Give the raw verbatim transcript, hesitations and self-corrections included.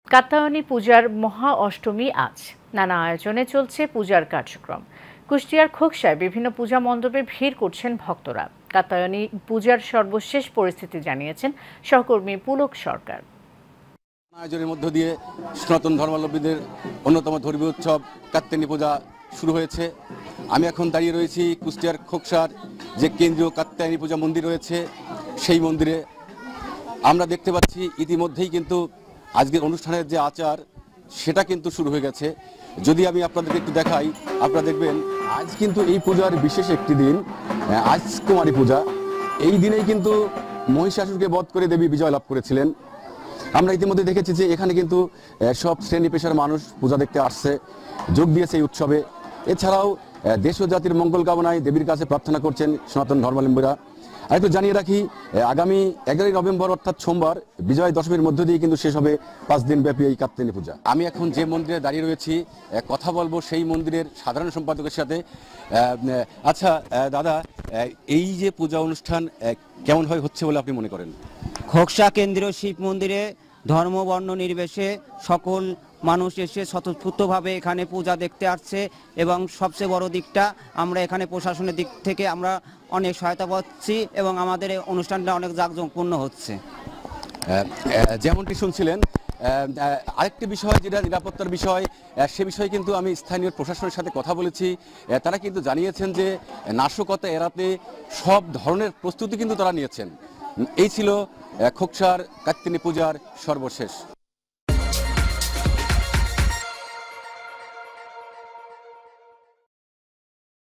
কাত্যায়নী পূজার মহা অষ্টমী আজ। নানা আয়োজনে চলছে পূজার কার্যক্রম। কুষ্টিয়ার খোকসায় বিভিন্ন পূজা মণ্ডপে ভিড় করছেন ভক্তরা। কাত্যায়নী পূজার সর্বশেষ পরিস্থিতি জানিয়েছেন সহকর্মী পুলক সরকার। আয়োজনের মধ্য দিয়ে সনাতন ধর্মাবলম্বীদের অন্যতম ধর্মীয় উৎসব কাত্যায়নী পূজা শুরু হয়েছে। আমি এখন দাঁড়িয়ে রয়েছি কুষ্টিয়ার খোকসার যে কেন্দ্রীয় কাত্যায়নী পূজা মন্দির রয়েছে সেই মন্দিরে। আমরা দেখতে পাচ্ছি ইতিমধ্যেই কিন্তু আজকের অনুষ্ঠানের যে আচার সেটা কিন্তু শুরু হয়ে গেছে। যদি আমি আপনাদেরকে একটু দেখাই, আপনারা দেখবেন আজ কিন্তু এই পূজার বিশেষ একটি দিন, আজ কুমারী পূজা। এই দিনেই কিন্তু মহিষাসুরকে বধ করে দেবী বিজয় লাভ করেছিলেন। আমরা ইতিমধ্যে দেখেছি যে এখানে কিন্তু সব শ্রেণী পেশার মানুষ পূজা দেখতে আসছে, যোগ দিয়েছে এই উৎসবে। এছাড়াও দেশ ও জাতির মঙ্গল কামনায় দেবীর কাছে প্রার্থনা করছেন সনাতন ধর্মাবলম্বীরা। আর একটু জানিয়ে রাখি, আগামী এগারোই নভেম্বর অর্থাৎ সোমবার বিজয় দশমীর মধ্য দিয়ে কিন্তু শেষ হবে পাঁচ দিন ব্যাপী এই কাত্যায়নী পূজা। আমি এখন যে মন্দিরে দাঁড়িয়ে রয়েছি কথা বলবো সেই মন্দিরের সাধারণ সম্পাদকের সাথে। আচ্ছা দাদা, এই যে পূজা অনুষ্ঠান কেমন হয় হচ্ছে বলে আপনি মনে করেন? খোকসা কেন্দ্রীয় শিব মন্দিরে ধর্ম বর্ণ নির্বিশেষে সকল মানুষ এসে স্বতঃস্ফূর্তভাবে এখানে পূজা দেখতে আসছে এবং সবচেয়ে বড় দিকটা আমরা এখানে প্রশাসনের দিক থেকে আমরা অনেক সহায়তা পাচ্ছি এবং আমাদের এই অনুষ্ঠানটা অনেক জাঁকজমকপূর্ণ হচ্ছে। যেমনটি শুনছিলেন, আরেকটি বিষয় যেটা নিরাপত্তার বিষয়, সে বিষয়ে কিন্তু আমি স্থানীয় প্রশাসনের সাথে কথা বলেছি। তারা কিন্তু জানিয়েছেন যে নাশকতা এড়াতে সব ধরনের প্রস্তুতি কিন্তু তারা নিয়েছেন। এই ছিল খোকসার কাত্যায়নী পূজার সর্বশেষ।